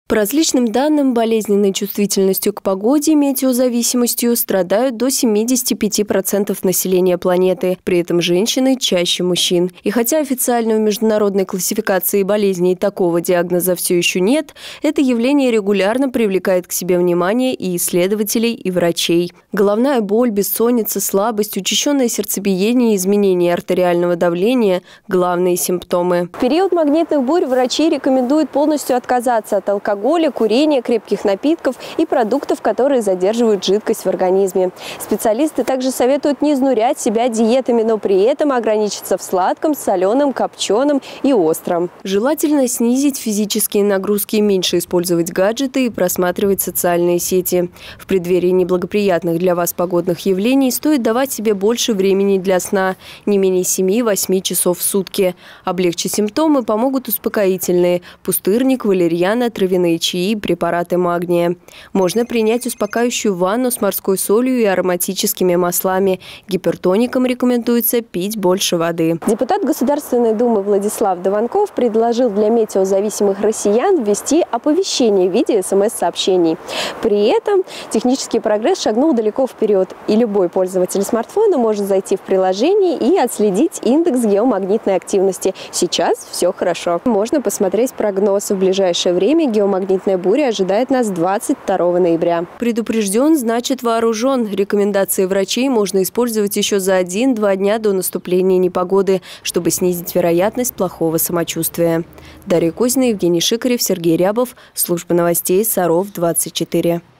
По различным данным, болезненной чувствительностью к погоде, метеозависимостью страдают до 75% населения планеты. При этом женщины чаще мужчин. И хотя официально в международной классификации болезней такого диагноза все еще нет, это явление регулярно привлекает к себе внимание и исследователей, и врачей. Головная боль, бессонница, слабость, учащенное сердцебиение и изменение артериального давления – главные симптомы. В период магнитных бурь врачи рекомендуют полностью отказаться от алкоголя, курения, крепких напитков и продуктов, которые задерживают жидкость в организме. Специалисты также советуют не изнурять себя диетами, но при этом ограничиться в сладком, соленом, копченом и остром. Желательно снизить физические нагрузки, меньше использовать гаджеты и просматривать социальные сети. В преддверии неблагоприятных для вас погодных явлений стоит давать себе больше времени для сна, не менее 7-8 часов в сутки. Облегчить симптомы помогут успокоительные – пустырник, валерьяна, травяные чаи, препараты магния. Можно принять успокаивающую ванну с морской солью и ароматическими маслами. Гипертоникам рекомендуется пить больше воды. Депутат Государственной Думы Владислав Дованков предложил для метеозависимых россиян ввести оповещение в виде СМС-сообщений. При этом технический прогресс шагнул далеко вперед, и любой пользователь смартфона может зайти в приложение и отследить индекс геомагнитной активности. Сейчас все хорошо. Можно посмотреть прогноз. В ближайшее время геомагнитная буря ожидает нас 22 ноября. Предупрежден, значит вооружен. Рекомендации врачей можно использовать еще за 1-2 дня до наступления непогоды, чтобы снизить вероятность плохого самочувствия. Дарья Кузина, Евгений Шикарев, Сергей Рябов. Служба новостей Саров 24.